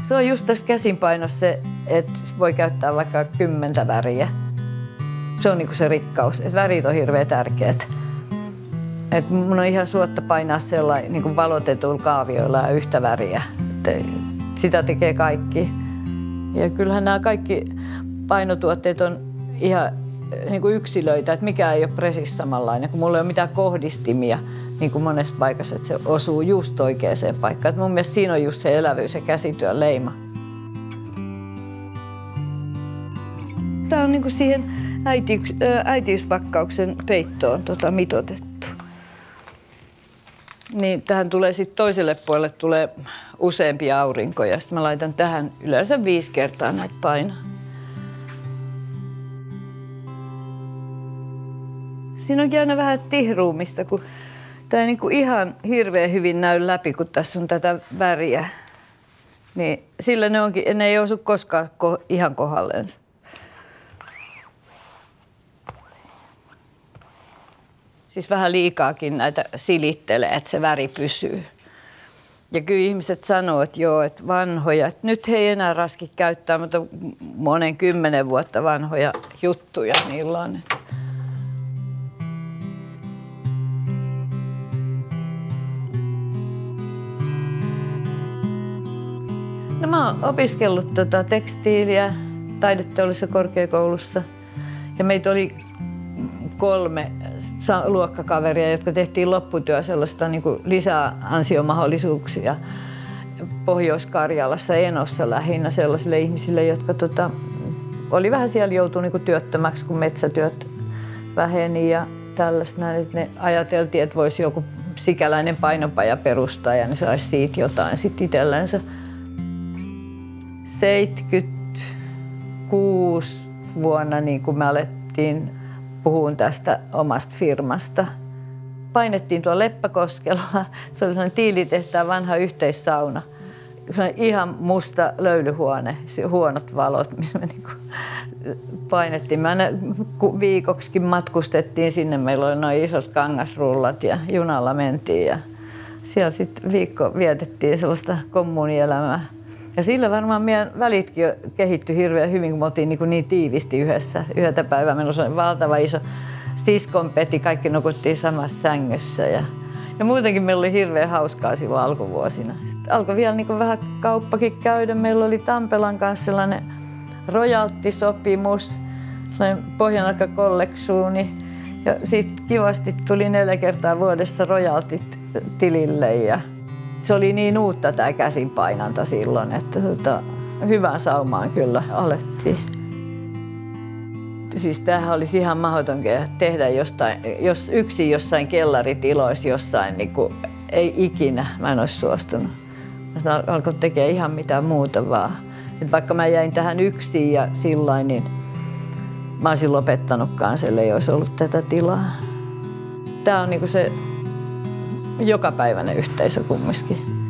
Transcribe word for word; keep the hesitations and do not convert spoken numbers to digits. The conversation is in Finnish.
Se on just tässä käsinpainossa se, että voi käyttää vaikka kymmentä väriä. Se on niinku se rikkaus, että värit on hirveän tärkeät. Et mun on ihan suotta painaa sellainen niinku valotetuilla kaavioilla ja yhtä väriä. Et sitä tekee kaikki. Ja kyllähän nämä kaikki painotuotteet on ihan niinku yksilöitä, että mikä ei ole presis samanlainen, kun mulla ei ole mitään kohdistimia niin kuin monessa paikassa, että se osuu just oikeaan paikkaan. Et mun mielestä siinä on just se elävyys ja käsityön leima. Tää on niinku siihen äitiys, äitiyspakkauksen peittoon tota, mitoitettu. Niin tähän tulee sitten toiselle puolelle tulee useampia aurinkoja. Sitten mä laitan tähän yleensä viisi kertaa näitä painoa. Siinä onkin aina vähän tihruumista, kun tämä ei niinku ihan hirveän hyvin näy läpi, kun tässä on tätä väriä. Niin sillä ne, onkin, ne ei osu koskaan ko- ihan kohdallensa. Siis vähän liikaakin näitä silittelee, että se väri pysyy. Ja kyllä ihmiset sanoo, että joo, että vanhoja, että nyt he ei enää raski käyttää, mutta monen kymmenen vuotta vanhoja juttuja niillä on. No, mä oon opiskellut tota tekstiiliä taideteollisessa korkeakoulussa ja meitä oli kolme luokkakaveria, jotka tehtiin lopputyö sellaista niin kuin lisää ansiomahdollisuuksia Pohjois-Karjalassa, Enossa lähinnä sellaisille ihmisille, jotka tota, oli vähän siellä joutui niin kuin työttömäksi, kun metsätyöt väheni ja tällaista. Näin, ne ajateltiin, että voisi joku sikäläinen painopaja perustaa ja ne saisi siitä jotain sitten itsellensä. seitsemänkymmentäkuusi vuonna niin kun me alettiin puhua tästä omasta firmasta. Painettiin tuolla Leppäkoskella. Se oli sellainen tiilitehtaan vanha yhteissauna. Se on ihan musta löylyhuone, huonot valot, missä me niin painettiin. Me aina viikoksikin matkustettiin sinne. Meillä oli noin isot kangasrullat ja junalla mentiin. Ja siellä sitten viikko vietettiin sellaista kommunielämää. Ja sillä varmaan meidän välitkin kehittyi hirveän hyvin, kun me oltiin niin, niin tiivisti yhdessä. Yhdeltä päivää meillä oli valtava iso siskonpeti, kaikki nukuttiin samassa sängyssä. Ja, ja muutenkin meillä oli hirveän hauskaa silloin alkuvuosina. Sitten alkoi vielä niin vähän kauppakin käydä. Meillä oli Tampelan kanssa sellainen rojalttisopimus, sellainen Pohjanalka-kolleksuuni. Ja sitten kivasti tuli neljä kertaa vuodessa rojaltit tilille. Ja se oli niin uutta tämä käsinpainanta silloin, että tota, hyvään saumaan kyllä alettiin. Siis tämähän olisi ihan mahdoton tehdä jostain, jos yksin jossain kellaritiloissa jossain, niin kuin, ei ikinä mä en olisi suostunut. Mä alkoin tekemään ihan mitään muuta vaan. Et vaikka mä jäin tähän yksin ja sillain, niin mä olisin lopettanutkaan sen, ei olisi ollut tätä tilaa. Tää on niin kuin se jokapäiväinen yhteisö kumminkin.